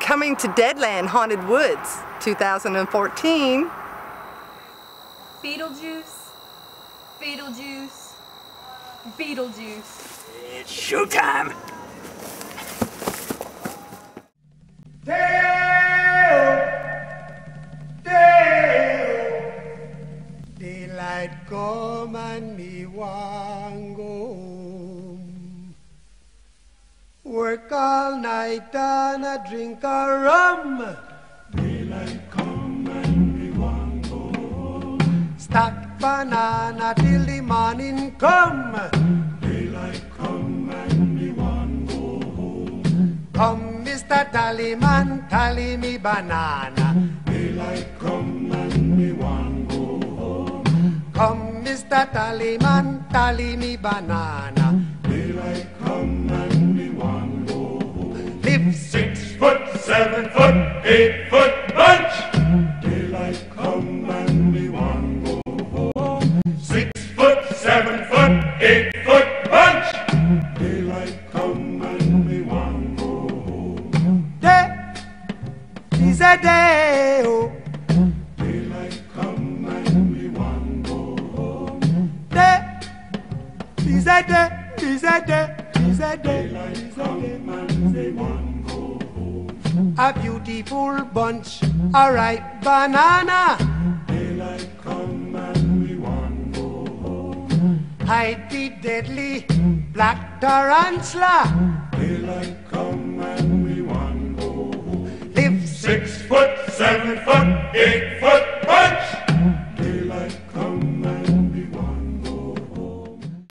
Coming to Deadland Haunted Woods 2014. Beetlejuice, Beetlejuice, Beetlejuice. It's showtime. Daylight come and me want go home. Work all night and a drink a rum. Daylight come and me want go home. Stack banana till the morning come. Daylight come and me want go home. Come, Mr. Tallyman, tally me banana. Daylight come and me want go home. Come, Mr. Tallyman, tally me banana. Daylight come and me want go home. Live 6 foot, 7 foot, 8 foot bunch. Daylight come and me want go home. 6 foot, 7 foot, 8 foot bunch. Daylight come and me want go home. Day is a day, oh. Daylight come and me want go home. Day is a day, is a day, is a day. Daylight come and me want go home. A beautiful bunch, a ripe banana. Daylight come and we want go home. Hide the deadly black tarantula. Daylight come and we want go home. Live 6 foot, 7 foot, 8 foot